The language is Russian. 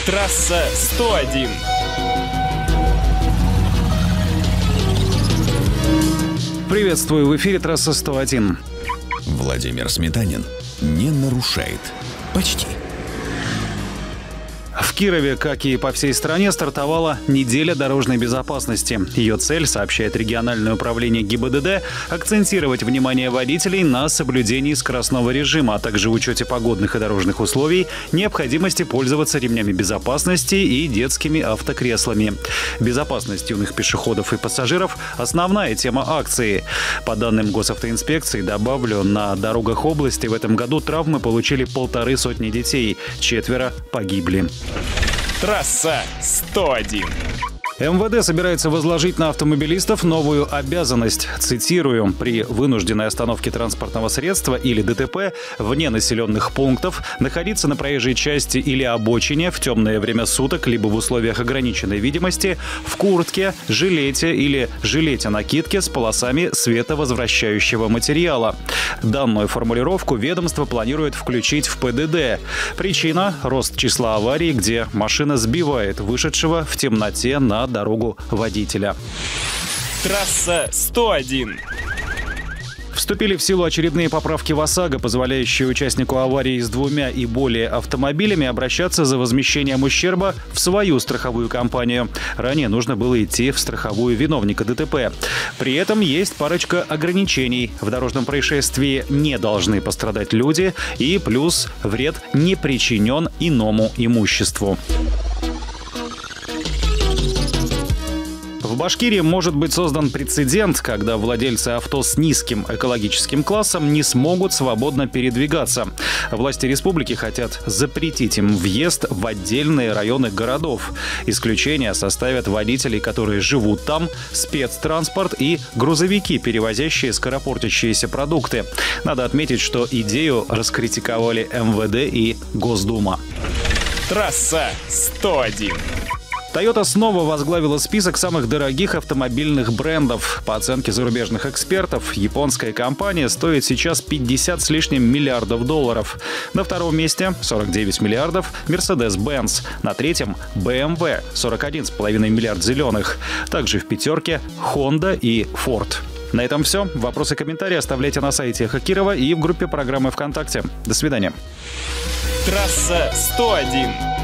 Трасса 101. Приветствую, в эфире трасса 101. Владимир Сметанин не нарушает. Почти. В Кирове, как и по всей стране, стартовала неделя дорожной безопасности. Ее цель, сообщает региональное управление ГИБДД, акцентировать внимание водителей на соблюдении скоростного режима, а также учете погодных и дорожных условий, необходимости пользоваться ремнями безопасности и детскими автокреслами. Безопасность юных пешеходов и пассажиров – основная тема акции. По данным госавтоинспекции, добавлю, на дорогах области в этом году травмы получили 150 детей, 4 погибли. Трасса 101. МВД собирается возложить на автомобилистов новую обязанность. Цитирую: «При вынужденной остановке транспортного средства или ДТП вне населенных пунктов находиться на проезжей части или обочине в темное время суток либо в условиях ограниченной видимости в куртке, жилете или жилете-накидке с полосами световозвращающего материала». Данную формулировку ведомство планирует включить в ПДД. Причина – рост числа аварий, где машина сбивает вышедшего в темноте на дорогу водителя. Трасса 101. Вступили в силу очередные поправки в ОСАГО, позволяющие участнику аварии с 2 и более автомобилями обращаться за возмещением ущерба в свою страховую компанию. Ранее нужно было идти в страховую виновника ДТП. При этом есть парочка ограничений. В дорожном происшествии не должны пострадать люди, и плюс вред не причинен иному имуществу. В Башкирии может быть создан прецедент, когда владельцы авто с низким экологическим классом не смогут свободно передвигаться. Власти республики хотят запретить им въезд в отдельные районы городов. Исключения составят водители, которые живут там, спецтранспорт и грузовики, перевозящие скоропортящиеся продукты. Надо отметить, что идею раскритиковали МВД и Госдума. Трасса 101. Toyota снова возглавила список самых дорогих автомобильных брендов. По оценке зарубежных экспертов, японская компания стоит сейчас 50 с лишним миллиардов долларов. На втором месте 49 миллиардов Mercedes-Benz. На третьем BMW 41,5 миллиард зеленых. Также в пятерке Honda и Ford. На этом все. Вопросы и комментарии оставляйте на сайте Эхо Кирова и в группе программы ВКонтакте. До свидания. Трасса 101.